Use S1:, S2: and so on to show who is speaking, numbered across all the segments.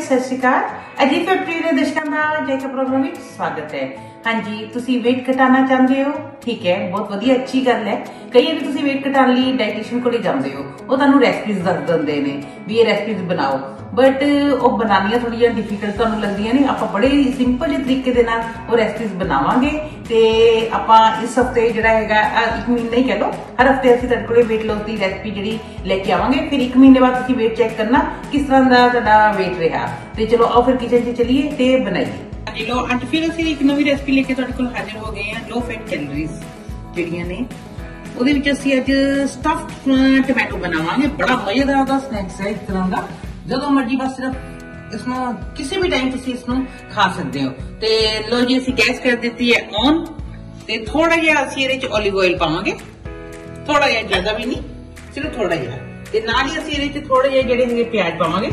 S1: सत श्री अकाल। अजीब फैक्ट्री ਦੇ ਦਰਸ਼ਕਾਂ ਦਾ ਜੇਕਰ ਪ੍ਰੋਗਰਾਮ ਵਿੱਚ ਸਵਾਗਤ ਹੈ। ਹਾਂਜੀ, ਤੁਸੀਂ weight ਘਟਾਉਣਾ ਚਾਹੁੰਦੇ ਹੋ, ਠੀਕ ਹੈ, ਬਹੁਤ ਵਧੀਆ ਅੱਛੀ ਗੱਲ ਹੈ। ਕਈ ਵਾਰ ਤੁਸੀਂ weight ਘਟਾਉਣ ਲਈ ਡਾਈਟੀਸ਼ੀਅਨ ਕੋਲ ਜਾਂਦੇ ਹੋ, ਉਹ ਤੁਹਾਨੂੰ ਰੈਸਪੀਜ਼ ਦੱਸ ਦਿੰਦੇ ਨੇ ਵੀ ਇਹ ਰੈਸਪੀਜ਼ ਬਣਾਓ, ਬਟ ਉਹ ਬਣਾਉਣੀਆਂ ਥੋੜ੍ਹੀਆਂ ਡਿਫੀਕਲਟ ਤੁਹਾਨੂੰ ਲੱਗਦੀਆਂ ਨੇ। ਆਪਾਂ ਬੜੇ ਸਿੰਪਲ ਜਿਹੇ ਤਰੀਕੇ ਦੇ ਨਾਲ ਉਹ ਰੈਸਪੀਜ਼ ਬਣਾਵਾਂਗੇ ਤੇ ਆਪਾਂ ਇਸ ਹਫਤੇ ਜਿਹੜਾ ਹੈਗਾ 1 ਮਹੀਨਾ ਹੀ ਕਹਿ ਲਓ, ਹਰ ਹਫਤੇ ਅਸੀਂ ਤੁਹਾਡੇ ਕੋਲ weight loss ਦੀ ਰੈਸਪੀ ਜਿਹੜੀ ਲੈ ਕੇ ਆਵਾਂਗੇ। ਫਿਰ 1 ਮਹੀਨੇ ਬਾਅਦ ਤੁਸੀਂ weight ਚੈੱਕ ਕਰਨਾ ਕਿਸ ਤਰ੍ਹਾਂ ਦਾ ਤੁਹਾਡਾ weight ਰਿਹਾ। ਤੇ ਚਲੋ ਆਓ ਫਿਰ ਕਿਚਨ 'ਚ ਚਲੀਏ ਤੇ ਬਣਾਈਏ। ਲੋ ਅੱਜ ਫਿਰ ਅਸੀਂ ਇੱਕ ਨਵੀਂ ਰੈਸਪੀ ਲੈ ਕੇ ਤੁਹਾਡੇ ਕੋਲ ਹਾਜ਼ਰ ਹੋ ਗਏ ਹਾਂ। ਲੋ ਫੈਟ ਕੈਲੋਰੀਜ਼ ਜਿਹੜੀਆਂ ਨੇ ਉਹਦੇ ਵਿੱਚ ਅਸੀਂ ਅੱਜ ਸਟਫਡ ਟੋਮੈਟੋ ਬਣਾਵਾਂਗੇ। ਬੜਾ ਮਜ਼ੇਦਾਰ ਦਾ ਸਨੈਕਸ ਹੈ, ਇੱਕ ਤਰ੍ਹਾਂ ਦਾ। ਜਦੋਂ ਮਰਜੀ ਬਸ ਸਿਰਫ ਇਸਨੂੰ ਕਿਸੇ ਵੀ ਟਾਈਮ ਤੁਸੀਂ ਇਸਨੂੰ ਖਾ ਸਕਦੇ ਹੋ। ਤੇ ਲੋ ਜੀ ਅਸੀਂ ਗੈਸ ਕਰ ਦਿੱਤੀ ਹੈ ਔਨ ਤੇ ਥੋੜਾ ਜਿਹਾ ਅਸੀਂ ਇਹਦੇ ਚ ਓਲੀਵ ਆਇਲ ਪਾਵਾਂਗੇ, ਥੋੜਾ ਜਿਹਾ, ਜ਼ਿਆਦਾ ਵੀ ਨਹੀਂ, ਸਿਰਫ ਥੋੜਾ ਜਿਹਾ। ਤੇ ਨਾਲ ਹੀ ਅਸੀਂ ਇਹਦੇ ਚ ਥੋੜੇ ਜਿਹੇ ਜਿਹੜੇ ਹੈਗੇ ਪਿਆਜ਼ ਪਾਵਾਂਗੇ।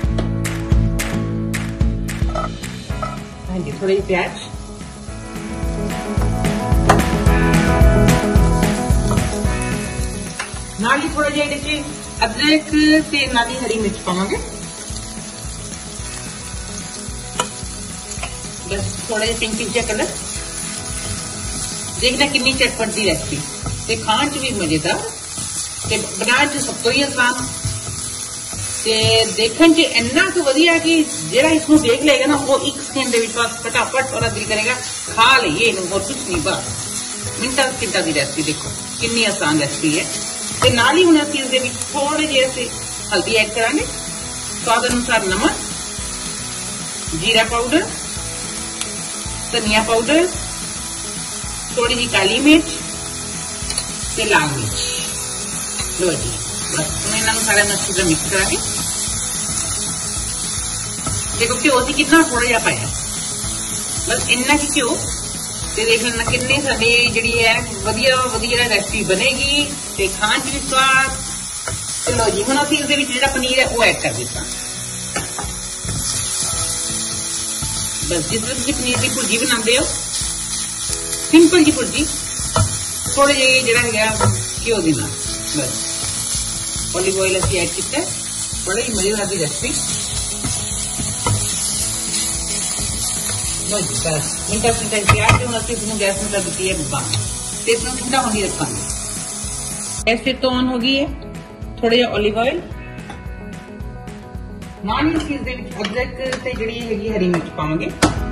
S1: ਹਾਂਜੀ, ਥੋੜੇ ਜਿਹੇ ਪਿਆਜ਼, ਨਾਲ ਹੀ ਥੋੜਾ ਜਿਹਾ ਇਹਦੇ ਚ अदरक ते नाली हरी मिर्च पावांगे। बस थोड़ा पिंक पिंक कलर। देखना कितनी चटपट दी रेसिपी ते खाण च भी मजेदार ते बनाने च सब तो ही आसान ते देखण च इन्ना क वधिया कि जेड़ा इसनूं देख लेगा ना वो 1 सेकंड दे विच बस फटाफट और दिल करेगा खा लईए इहनूं, और कुछ नहीं, बस मिंटां सेकंडां दी रेसिपी। देखो कितनी आसान रेसिपी है। ਤੇ ਨਾਲ ਹੀ ਹੁਣ ਅਸੀਂ ਇਸ ਦੇ ਵਿੱਚ ਥੋੜੇ ਜਿਹੇ ਅਸੀਂ ਹਲਦੀ ਐਡ ਕਰਾਂਗੇ, ਸਵਾਦ ਅਨੁਸਾਰ ਨਮਕ, ਜੀਰਾ ਪਾਊਡਰ, ਧਨੀਆ ਪਾਊਡਰ, ਥੋੜੀ ਜਿਹੀ ਕਾਲੀ ਮਿਰਚ ਤੇ ਲਾਲ ਮਿਰਚ। ਲੋ ਜੀ ਬਸ ਹੁਣ ਇਹਨਾਂ ਨੂੰ ਸਾਰਾ ਅੱਛੀ ਤਰ੍ਹਾਂ ਮਿਕਸ ਕਰਾਂਗੇ। ਦੇਖੋ ਘਿਓ ਅਸੀਂ ਕਿੰਨਾ ਥੋੜਾ ਜਿਹਾ ਪਾਇਆ, ਬਸ ਇੰਨਾ ਕਿ ਘਿਓ। ਤੇ ਦੇਖ ਲੈਣਾ ਕਿੰਨੀ ਸਾਡੀ ਜਿਹੜੀ ਹੈ ਵਧੀਆ ਰੈਸਪੀ ਬਣੇਗੀ ਤੇ ਖਾਣ 'ਚ ਵੀ ਸਵਾਦ। ਚਲੋ ਜੀ ਹੁਣ ਅਸੀਂ ਇਸਦੇ ਵਿੱਚ ਜਿਹੜਾ ਪਨੀਰ ਹੈ ਉਹ ਐਡ ਕਰ ਦਿੱਤਾ। ਬਸ ਜਿਸ ਤਰ੍ਹਾਂ ਤੁਸੀਂ ਪਨੀਰ ਦੀ ਭੁਰਜੀ ਬਣਾਉਂਦੇ ਹੋ, ਸਿੰਪਲ ਜੀ ਭੁਰਜੀ, ਥੋੜੇ ਜਿਹੇ ਜਿਹੜਾ ਹੈਗਾ ਘਿਓ ਦੇ ਨਾਲ, ਬਸ ਓਲੀਵ ਆਇਲ ਅਸੀਂ ਐਡ ਕੀਤਾ। ਬੜਾ ਹੀ ਮਜ਼ੇਦਾਰ ਦੀ ਰੈਸਪੀ। बस मिनटा तैयार है। हम इसमें गैस में कर दी है बंद तो इसमें ठंडा होने रखेंगे। गैस फिर तो ऑन हो गई है। थोड़ा जिहा ओलिव ऑयल, नाल ही चीज दे विच अदरक ते जिहड़ी हैगी हरी मिर्च पावांगे।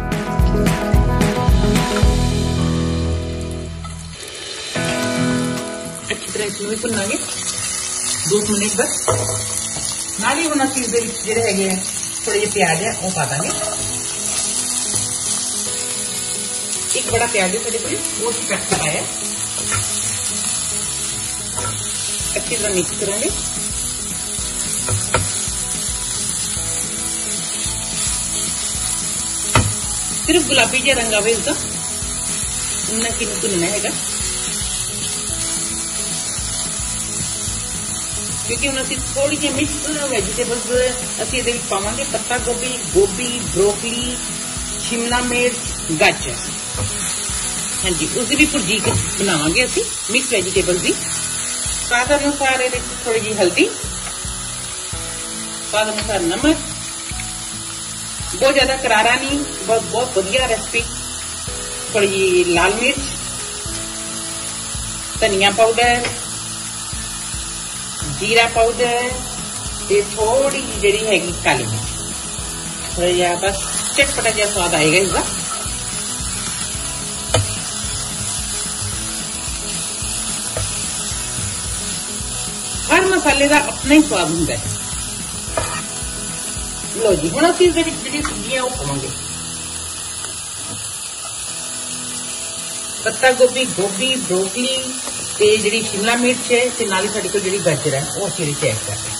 S1: अच्छी तरह इसमें भी भुनांगे 2 मिनट बस। नाल ही हुण असीं इस दे विच जिहड़े हैगे थोड़े जिहे प्याज है वो पा देंगे। एक बड़ा प्याज है मेरे को, वो कट कराया। अच्छी तरह मिक्स करेंगे। सिर्फ गुलाबी जिहा रंग आवे इसका, इन्ना कि भुनना हैगा, क्योंकि हम असीं थोड़ी जी मिक्स वेजिटेबल्स असीं इहदे विच पावांगे। पत्ता गोभी, गोभी, ब्रोकली, शिमला मिर्च, गाजर। हाँ जी, उसकी भी भुर्जी बनावांगे असीं मिक्स वेजिटेबल की। स्वाद अनुसार ये थोड़ी जी हल्दी, स्वाद अनुसार नमक, बहुत ज्यादा करारा नहीं, बहुत बढ़िया रेसिपी। थोड़ी जी लाल मिर्च, धनिया पाउडर, जीरा पाउडर ते थोड़ी जी जिहड़ी हैगी काली मिर्च। थोड़ा जिहा बस चटपटा जिहा स्वाद आएगा इसका। हर मसाले का अपना ही स्वाद होता है। लो जी हुण असीं इस दे विच जिहड़ी सब्जियां वो पावांगे। पत्ता गोभी, गोभी, ब्रोकली ते जिहड़ी शिमला मिर्च है ते नाल ही साडे कोल जिहड़ी गाजर है वो असीं इहदे ऐड कर रहे हैं।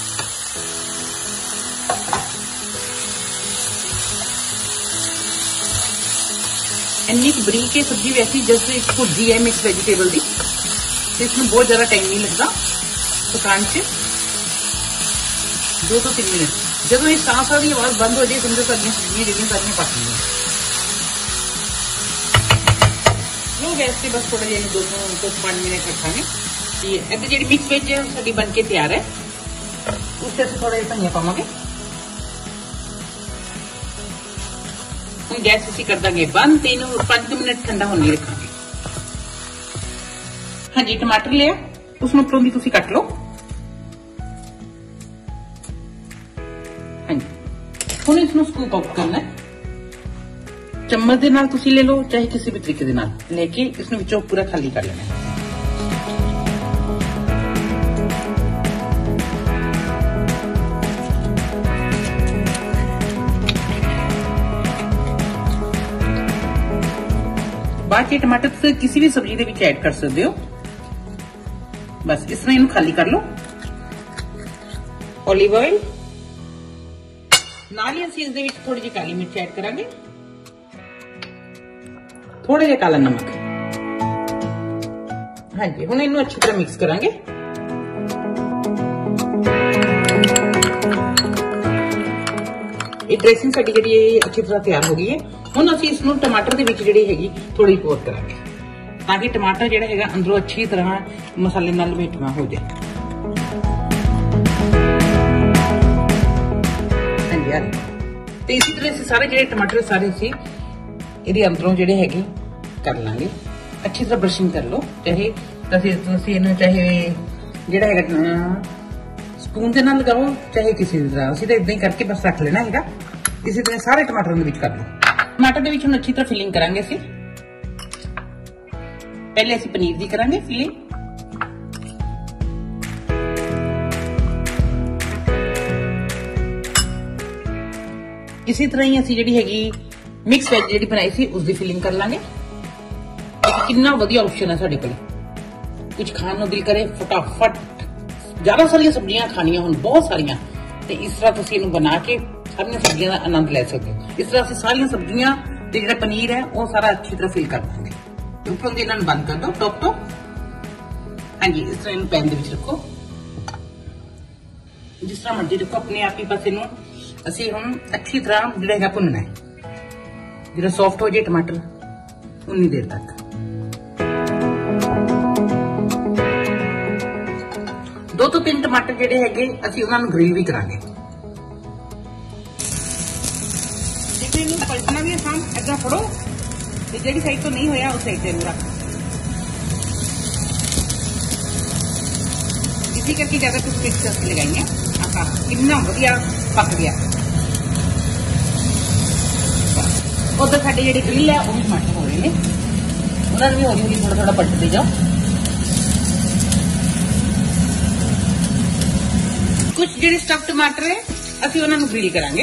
S1: इन्नी बरीक है सब्जी, वैसी जैसे एक भुर्जी है मिक्स वेजिटेबल की, तो इसमें बहुत ज्यादा टाइम नहीं लगता पकाने से। 2 ਤੋਂ 3 मिनट। जब ये सांस की आवाज बंद हो जाए समझो सारियां सब्जियां जिहड़ियां सारियां पक गईयां। लो गैस से बस थोड़ा जिहा 2 ਤੋਂ 5 मिनट रखांगे। इधर जिहड़ी मिक्स वेज साडी बन के तैयार है। उससे थोड़ा जिहा धनिया पावांगे। ਹੁਣ ਗੈਸ ਅਸੀਂ ਕਰ ਦਾਂਗੇ ਬੰਦ ਤੇ ਇਹਨੂੰ 5 ਮਿੰਟ ਠੰਡਾ ਹੋਣ ਲਈ ਰੱਖਾਂਗੇ। ਹਾਂਜੀ, ਟਮਾਟਰ ਲਿਆ, ਉਸਨੂੰ ਉੱਪਰੋਂ ਦੀ ਤੁਸੀਂ ਕੱਟ ਲਓ। ਹਾਂਜੀ, ਹੁਣ ਇਸਨੂੰ ਸਕੂਪ ਆਊਟ ਕਰਨਾ ਹੈ। चम्मच ਦੇ ਨਾਲ ਤੁਸੀਂ ਲੈ ਲਓ, ਚਾਹੇ ਕਿਸੇ ਵੀ ਤਰੀਕੇ ਦੇ ਨਾਲ ਲੈ ਕੇ ਇਸ ਨੂੰ ਵਿੱਚੋਂ ਪੂਰਾ ਖਾਲੀ ਕਰ ਲੈਣਾ ਹੈ। ਬਾਅਦ ਚ ਟਮਾਟਰ ਤੁਸੀਂ ਕਿਸੇ ਵੀ ਸਬਜ਼ੀ ਦੇ ਵਿੱਚ ਐਡ ਕਰ ਸਕਦੇ ਹੋ। ਬਸ ਇਸ ਤਰ੍ਹਾਂ ਇਹਨੂੰ ਖਾਲੀ ਕਰ ਲਓ। ਓਲੀਵ ਆਇਲ ਨਾਲ ਹੀ ਅਸੀਂ ਇਸ ਦੇ ਵਿੱਚ ਥੋੜੀ ਜਿਹੀ ਕਾਲੀ ਮਿਰਚ ਐਡ ਕਰਾਂਗੇ, थोड़ा जिहा काला नमक। हाँ जी, हुण इहनूं अच्छी तरह मिक्स करांगे। ये ड्रेसिंग साडी जिहड़ी अच्छी तरह तैयार हो गई है। हुण असीं इसनूं टमाटर दे विच जिहड़ी हैगी थोड़ी पोर करांगे ताकि टमाटर जिहड़ा हैगा अंदरों अच्छी तरह मसाले नाल लपेटवा हो जाए। हाँ जी, ते इसी तरह असीं सारे जिहड़े टमाटर सारे असीं ਇਹਦੇ ਅੰਦਰੋਂ ਜਿਹੜੇ ਹੈਗੇ ਕਰ ਲਾਂਗੇ। ਅੱਛੀ ਤਰ੍ਹਾਂ ਬ੍ਰਸ਼ਿੰਗ ਕਰ ਲਓ, ਚਾਹੇ ਤੁਸੀਂ ਇਹਨੂੰ ਚਾਹੇ ਜਿਹੜਾ ਹੈਗਾ ਸਪੂਨ ਦੇ ਨਾਲ ਲਗਾਓ, ਚਾਹੇ ਕਿਸੇ ਵੀ ਤਰ੍ਹਾਂ। ਅਸੀਂ ਤਾਂ ਇਦਾਂ ਹੀ ਕਰਕੇ ਬਸ ਰੱਖ ਲੈਣਾ ਹੈਗਾ। ਇਸੇ ਤਰ੍ਹਾਂ ਸਾਰੇ ਟਮਾਟਰਾਂ ਦੇ ਵਿੱਚ ਕਰ ਲਓ। ਟਮਾਟਰ ਦੇ ਵਿੱਚ ਹੁਣ ਅੱਛੀ ਤਰ੍ਹਾਂ ਫਿਲਿੰਗ ਕਰਾਂਗੇ ਅਸੀਂ। ਪਹਿਲੇ ਅਸੀਂ ਪਨੀਰ ਦੀ ਕਰਾਂਗੇ ਫਿਲਿੰਗ। ਇਸੇ ਤਰ੍ਹਾਂ ਹੀ ਅਸੀਂ ਜਿਹੜੀ ਹੈਗੀ मिक्स वेज जी बनाई सी उसकी फिलिंग कर लांगे। कितना वधिया ऑप्शन है साडे कोल, कुछ खाण नूं दिल करे फटाफट ज्यादा सारियां सब्जियां खानियां होण, बहुत सारियां, ते इस तरह तुसीं इहनूं बना के सारियां सब्जियां दा आनंद ले सकदे हो। इस तरह असीं सारियां सब्जियां ते जिहड़ा पनीर है वो सारा अच्छी तरह फिल कर देंगे। उपरों दी इन्हां नूं बंद कर दो टॉप तो। हाँ जी, इस तरह इहनूं पैन दे विच रखो, जिस तरह मर्जी रखो, अपने आप ही बस इहनूं असीं हुण अच्छी तरह जिहड़ा हैगा भुनना है। जो सॉफ्ट हो जाए टमाटर उन्नी देर तक। 2 ਤੋਂ 3 टमाटर ਜਿਹੜੇ ਹੈਗੇ ਅਸੀਂ ਉਹਨਾਂ ਨੂੰ ਗ੍ਰਿਲ ਵੀ ਕਰਾਂਗੇ। ਜੇ ਇਹਨੂੰ ਪਲਟਣਾ ਵੀ ਆਸਾਨ, ਏਦਾਂ ਫੜੋ ਤੇ ਜਿਹੜੀ ਸਾਈਡ ਤੋਂ ਨਹੀਂ ਹੋਇਆ ਉਸ ਸਾਈਡ ਤੇ ਇਹਨੂੰ ਰੱਖ। ਇਸੇ ਕਰਕੇ ਜ਼ਿਆਦਾ ਕੁਝ ਪਿਕਚਰਸ ਲਗਾਈਆਂ। ਆਹਾ, ਕਿੰਨਾ ਵਧੀਆ ਪੱਕ ਗਿਆ। उधर साडे जिहड़े ग्रिल है वो भी टमाटर हो रहे हैं, उन्होंने भी हौली हौली थोड़ा थोड़ा पलटते जाओ। कुछ जिहड़े स्टफ टमाटर है असीं उन्हां नूं ग्रिल करांगे।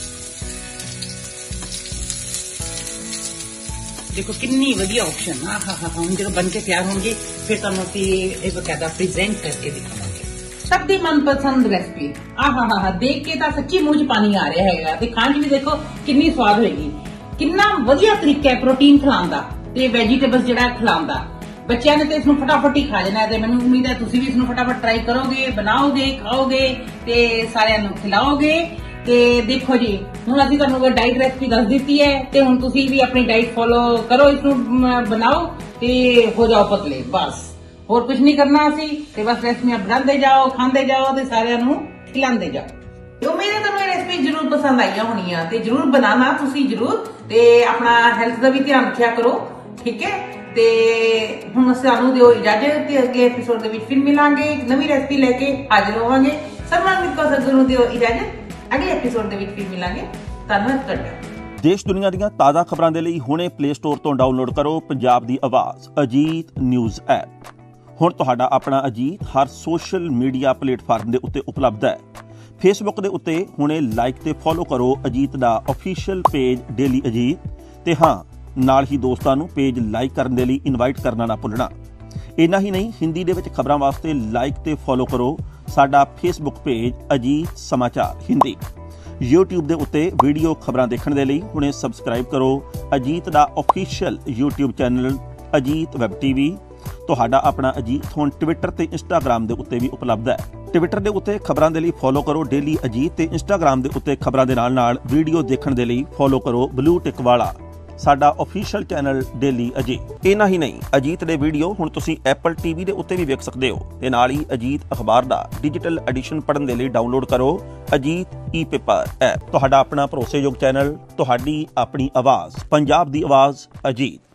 S1: देखो कितनी वधिया ऑप्शन। हाँ हाँ हाँ, हम जो बन के तैयार होंगे फिर तुहानूं असीं इह बकायदा प्रेजेंट करके दिखावांगे। सब दी मनपसंद रेसिपी। हाँ हाँ हाँ, देख के तां सच्ची मूंह च पानी आ रहा हैगा ते खाण च भी देखो कितनी स्वाद होएगी। कितना वधिया तरीका है प्रोटीन खिलाने का ते वैजीटेबल्स जिहड़ा खिलाने का। बच्चों ने तो इसनूं फटाफट ही खा लेना है। मैनूं उम्मीद है तुसीं भी इसनूं फटाफट ट्राई करोगे, बनाओगे, खाओगे ते सारिआं नूं खिलाओगे। ते देखो जी, हुण असीं तुहानूं डाइट रेसिपी दस दित्ती है ते हुण तुसीं भी अपनी डाइट फॉलो करो, इसनूं बनाओ ते हो जाओ पतले। बस होर कुछ नहीं करना असीं ते बस रेसिपियां बनांदे जाओ, खांदे जाओ ते सारिआं नूं खिलांदे जाओ। उम्मीद है तुहानूं रेसिपी जरूर पसंद आईयां होणीआं ते जरूर बनाना तुसीं जरूर ते अपना हेल्थ का भी ध्यान रखिया करो, ठीक है। ते हुण सानूं दिओ इजाजत ते अगले एपीसोड दे विच फिर मिलांगे, एक नवीं रेसिपी लेके हाजिर होवांगे। सरमान को सदगुरू दिओ इजाजत, अगले एपीसोड दे विच फिर मिलांगे। धन्नवाद तुहाडा।
S2: देश दुनिया ਦੀਆਂ ਤਾਜ਼ਾ ਖਬਰਾਂ ਦੇ ਲਈ ਹੁਣੇ ਪਲੇ ਸਟੋਰ ਤੋਂ ਡਾਊਨਲੋਡ ਕਰੋ ਪੰਜਾਬ ਦੀ ਆਵਾਜ਼ ਅਜੀਤ ਨਿਊਜ਼ ਐਪ। ਹੁਣ ਤੁਹਾਡਾ ਆਪਣਾ ਅਜੀਤ ਹਰ ਸੋਸ਼ਲ ਮੀਡੀਆ ਪਲੇਟਫਾਰਮ ਦੇ ਉੱਤੇ ਉਪਲਬਧ ਹੈ। फेसबुक के उत्ते हुणे लाइक ते फॉलो करो अजीत दा ऑफिशियल पेज डेली अजीत ते हाँ नाल ही दोस्तां नूं पेज लाइक करन दे लई इनवाइट करना ना भुलना। इन्ना ही नहीं, हिंदी दे विच खबरां वास्ते लाइक ते फॉलो करो साडा फेसबुक पेज अजीत समाचार हिंदी। यूट्यूब दे उत्ते वीडियो खबरां देखण दे लई हुणे सबसक्राइब करो अजीत दा official YouTube channel Ajit web TV. ਤੁਹਾਡਾ ਆਪਣਾ ਅਜੀਤ ਹੁਣ ਟਵਿੱਟਰ ਤੇ ਇੰਸਟਾਗ੍ਰਾਮ ਦੇ ਉੱਤੇ ਵੀ ਉਪਲਬਧ ਹੈ। ਟਵਿੱਟਰ ਦੇ ਉੱਤੇ ਖਬਰਾਂ ਦੇ ਲਈ ਫੋਲੋ ਕਰੋ ਡੇਲੀ ਅਜੀਤ ਤੇ ਇੰਸਟਾਗ੍ਰਾਮ ਦੇ ਉੱਤੇ ਖਬਰਾਂ ਦੇ ਨਾਲ ਨਾਲ ਵੀਡੀਓ ਦੇਖਣ ਦੇ ਲਈ ਫੋਲੋ ਕਰੋ ਬਲੂ ਟਿਕ ਵਾਲਾ ਸਾਡਾ ਅਫੀਸ਼ੀਅਲ ਚੈਨਲ ਡੇਲੀ ਅਜੀਤ। ਇਨਾ ਹੀ ਨਹੀਂ, ਅਜੀਤ ਦੇ ਵੀਡੀਓ ਹੁਣ ਤੁਸੀਂ ਐਪਲ ਟੀਵੀ ਦੇ ਉੱਤੇ ਵੀ ਵੇਖ ਸਕਦੇ ਹੋ ਤੇ ਨਾਲ ਹੀ ਅਜੀਤ ਅਖਬਾਰ ਦਾ ਡਿਜੀਟਲ ਐਡੀਸ਼ਨ ਪੜ੍ਹਨ ਦੇ ਲਈ ਡਾਊਨਲੋਡ ਕਰੋ ਅਜੀਤ ਈ-ਪੇਪਰ ਐਪ। ਤੁਹਾਡਾ ਆਪਣਾ ਭਰੋਸੇਯੋਗ ਚੈਨਲ, ਤੁਹਾਡੀ ਆਪਣੀ ਆਵਾਜ਼, ਪੰਜਾਬ ਦੀ ਆਵਾਜ਼, ਅਜੀਤ।